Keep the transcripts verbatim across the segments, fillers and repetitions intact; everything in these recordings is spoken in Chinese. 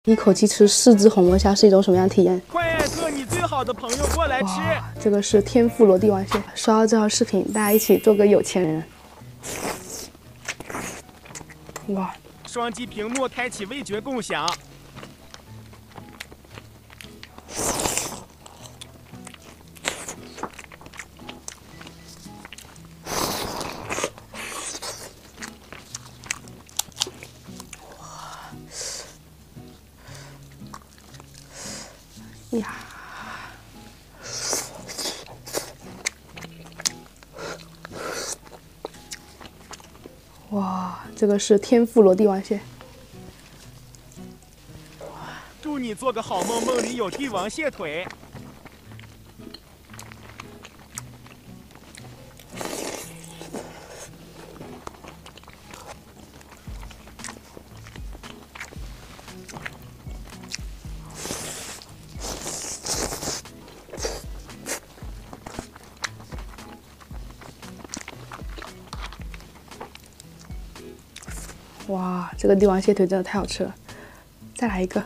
一口气吃四只红龙虾是一种什么样的体验？ 快叫你最好的朋友过来吃！ 这个是天妇罗帝王蟹。刷到这条视频，大家一起做个有钱人。哇！ 双击屏幕开启味觉共享。 呀！哇，这个是天妇罗帝王蟹。 祝你做个好梦，梦里有帝王蟹腿。 哇，这个帝王蟹腿真的太好吃了！再来一个。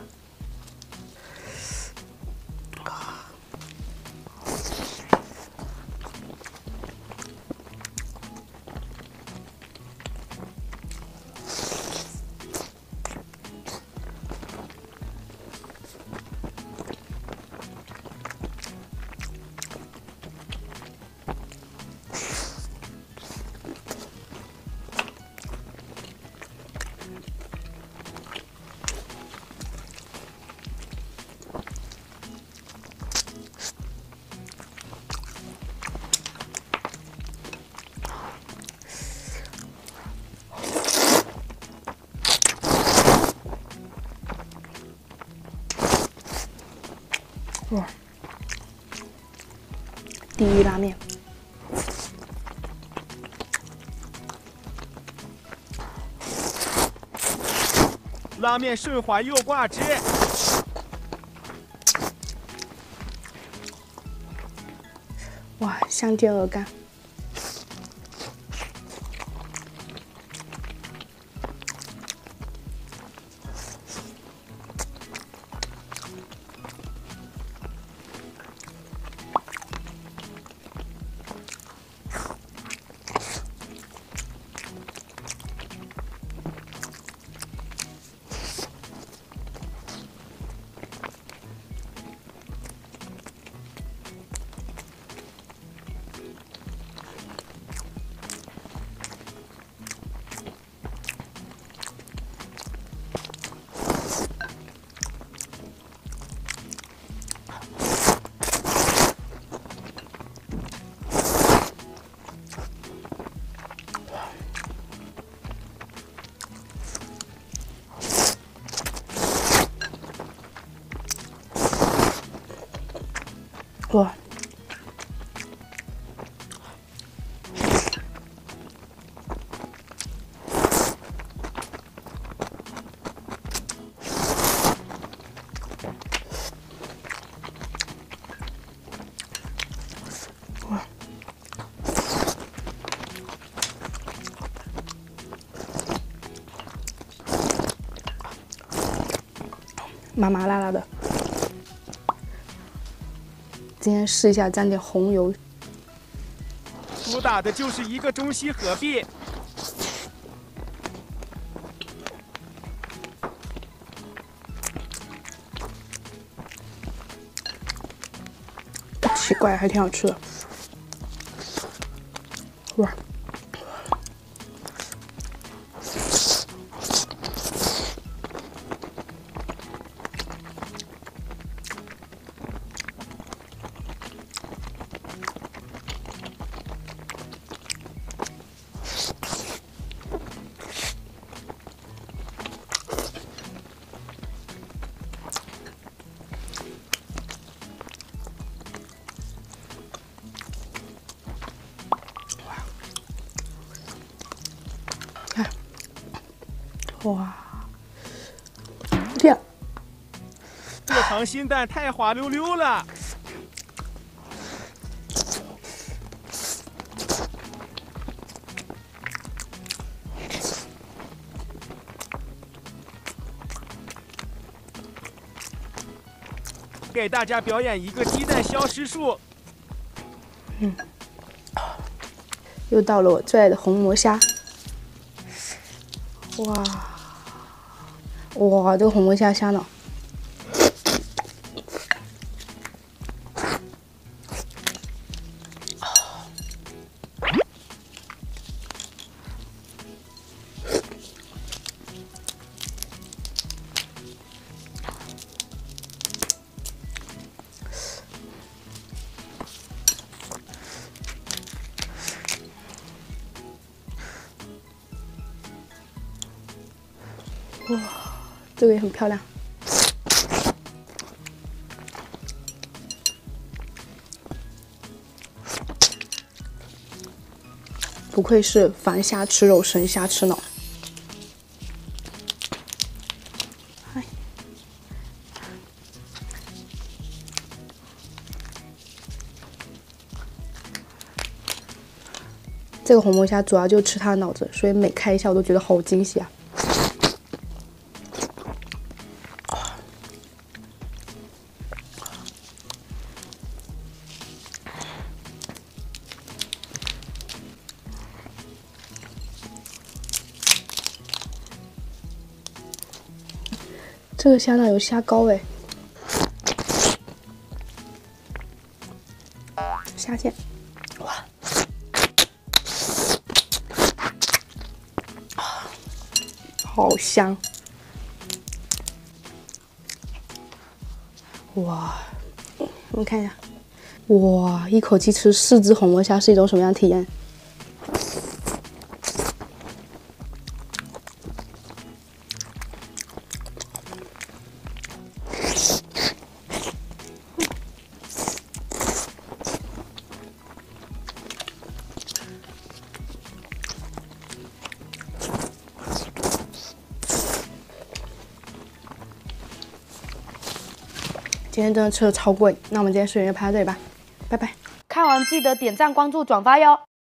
哇！地狱拉面， 拉面顺滑又挂汁。 哇，相煎鹅肝。哇！哇！麻麻辣辣的。今天试一下沾点红油， 主打的就是一个中西合璧。 奇怪，还挺好吃的。哇！看，哇！天， 这溏心蛋太滑溜溜了。 给大家表演一个鸡蛋消失术。 嗯，又到了我最爱的红魔虾。哇，哇，这个红魔虾香呢。 哇，这个也很漂亮。不愧是凡虾吃肉，神虾吃脑。哎，这个红魔虾主要就吃它的脑子，所以每开一下我都觉得好惊喜啊！ 这个虾呢有虾膏哎，虾线，哇，好香！哇，你看一下，哇，一口气吃四只红魔虾是一种什么样的体验？ 今天真的吃的超过瘾，那我们今天视频就拍到这里吧，拜拜！看完记得点赞、关注、转发哟。